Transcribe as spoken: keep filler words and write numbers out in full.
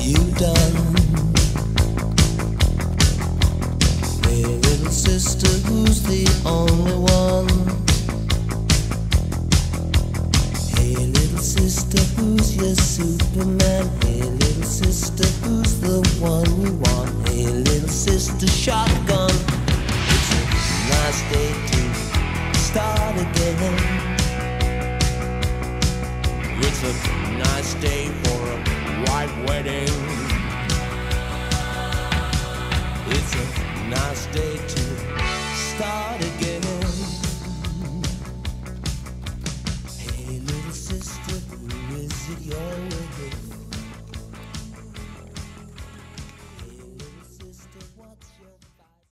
you done? Hey little sister, who's the only one? Hey little sister, who's your Superman? Hey little sister, who's the one you want? Hey little sister, shotgun. It's a nice day to start again. It's a nice day for a white wedding. It's a nice day to start again.